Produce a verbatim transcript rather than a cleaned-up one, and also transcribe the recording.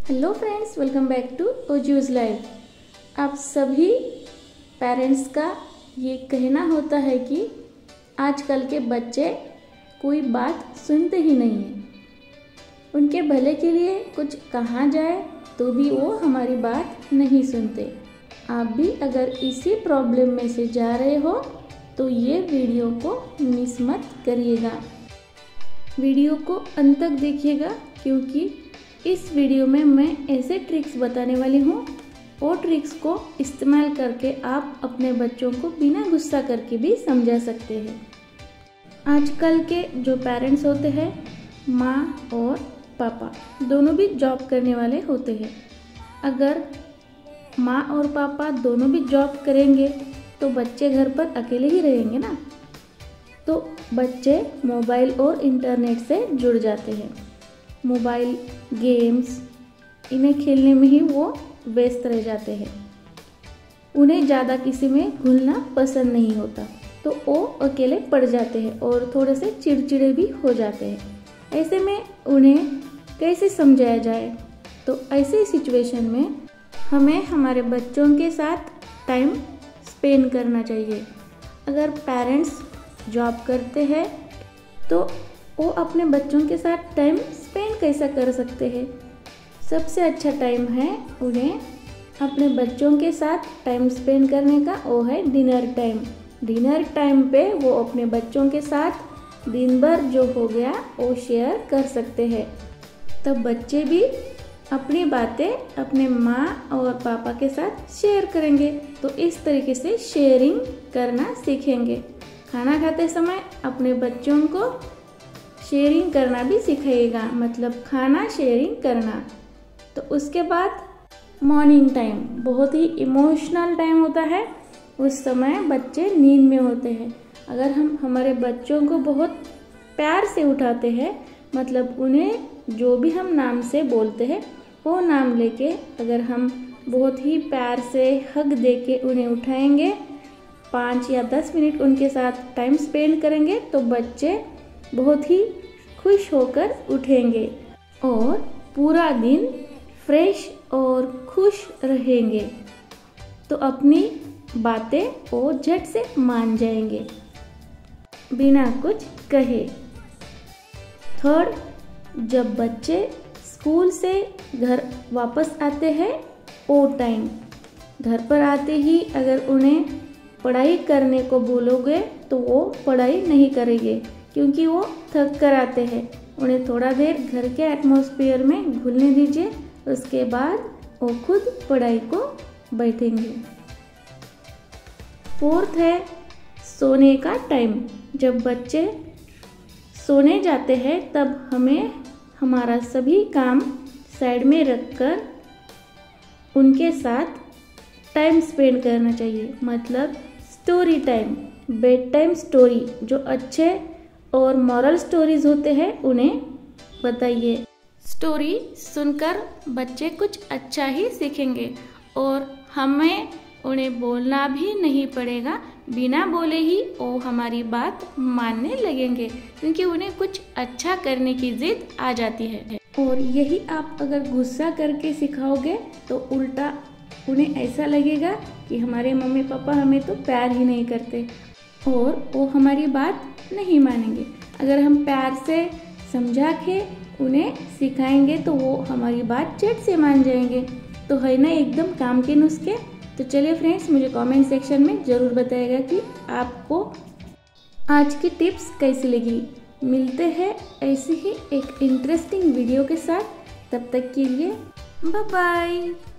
Hello friends, welcome back to ओजूज life. आप सभी पेरेंट्स का ये कहना होता है कि आजकल के बच्चे कोई बात सुनते ही नहीं हैं। उनके भले के लिए कुछ कहा जाए तो भी वो हमारी बात नहीं सुनते। आप भी अगर इसी प्रॉब्लम में से जा रहे हो तो ये वीडियो को मिस मत करिएगा। वीडियो को अंत तक देखिएगा क्योंकि इस वीडियो में मैं ऐसे ट्रिक्स बताने वाली हूँ। वो ट्रिक्स को इस्तेमाल करके आप अपने बच्चों को बिना गुस्सा करके भी समझा सकते हैं। आजकल के जो पेरेंट्स होते हैं, माँ और पापा दोनों भी जॉब करने वाले होते हैं। अगर माँ और पापा दोनों भी जॉब करेंगे तो बच्चे घर पर अकेले ही रहेंगे ना, तो बच्चे मोबाइल और इंटरनेट से जुड़ जाते हैं। मोबाइल गेम्स इन्हें खेलने में ही वो व्यस्त रह जाते हैं। उन्हें ज़्यादा किसी में घुलना पसंद नहीं होता, तो वो अकेले पड़ जाते हैं और थोड़े से चिड़चिड़े भी हो जाते हैं। ऐसे में उन्हें कैसे समझाया जाए? तो ऐसे सिचुएशन में हमें हमारे बच्चों के साथ टाइम स्पेंड करना चाहिए। अगर पेरेंट्स जॉब करते हैं तो वो अपने बच्चों के साथ टाइम स्पेंड कैसा कर सकते हैं? सबसे अच्छा टाइम है उन्हें अपने बच्चों के साथ टाइम स्पेंड करने का, वो है डिनर टाइम। डिनर टाइम पे वो अपने बच्चों के साथ दिन भर जो हो गया वो शेयर कर सकते हैं। तब बच्चे भी अपनी बातें अपने माँ और पापा के साथ शेयर करेंगे, तो इस तरीके से शेयरिंग करना सीखेंगे। खाना खाते समय अपने बच्चों को शेयरिंग करना भी सिखाइएगा, मतलब खाना शेयरिंग करना। तो उसके बाद मॉर्निंग टाइम बहुत ही इमोशनल टाइम होता है। उस समय बच्चे नींद में होते हैं। अगर हम हमारे बच्चों को बहुत प्यार से उठाते हैं, मतलब उन्हें जो भी हम नाम से बोलते हैं वो नाम लेके अगर हम बहुत ही प्यार से हग दे के उन्हें उठाएंगे, पाँच या दस मिनट उनके साथ टाइम स्पेंड करेंगे तो बच्चे बहुत ही खुश होकर उठेंगे और पूरा दिन फ्रेश और खुश रहेंगे। तो अपनी बातें वो झट से मान जाएंगे बिना कुछ कहे। थर्ड, जब बच्चे स्कूल से घर वापस आते हैं वो टाइम, घर पर आते ही अगर उन्हें पढ़ाई करने को बोलोगे तो वो पढ़ाई नहीं करेंगे क्योंकि वो थक कर आते हैं। उन्हें थोड़ा देर घर के एटमॉस्फेयर में घुलने दीजिए, उसके बाद वो खुद पढ़ाई को बैठेंगे। फोर्थ है सोने का टाइम। जब बच्चे सोने जाते हैं तब हमें हमारा सभी काम साइड में रखकर उनके साथ टाइम स्पेंड करना चाहिए, मतलब story time, bed time story. जो अच्छे और मॉरल स्टोरीज होते हैं उन्हें बताइए। स्टोरी सुनकर बच्चे कुछ अच्छा ही सीखेंगे और हमें उन्हें बोलना भी नहीं पड़ेगा। बिना बोले ही वो हमारी बात मानने लगेंगे क्योंकि उन्हें कुछ अच्छा करने की जिद आ जाती है। और यही आप अगर गुस्सा करके सिखाओगे तो उल्टा उन्हें ऐसा लगेगा कि हमारे मम्मी पापा हमें तो प्यार ही नहीं करते और वो हमारी बात नहीं मानेंगे। अगर हम प्यार से समझा के उन्हें सिखाएंगे तो वो हमारी बात झट से मान जाएंगे। तो है ना एकदम काम के नुस्खे। तो चलिए फ्रेंड्स, मुझे कमेंट सेक्शन में ज़रूर बताइएगा कि आपको आज की टिप्स कैसी लगी। मिलते हैं ऐसे ही एक इंटरेस्टिंग वीडियो के साथ, तब तक के लिए बाय बाय।